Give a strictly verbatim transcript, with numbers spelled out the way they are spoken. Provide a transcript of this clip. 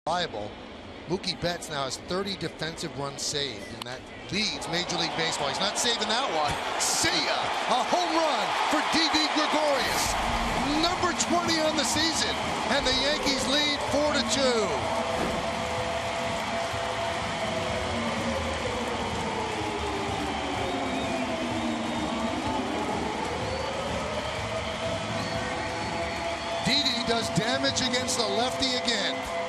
Reliable. Mookie Betts now has thirty defensive runs saved, and that leads Major League Baseball. He's not saving that one. See ya! A home run for Didi Gregorius, number twenty on the season, and the Yankees lead four to two. Didi does damage against the lefty again.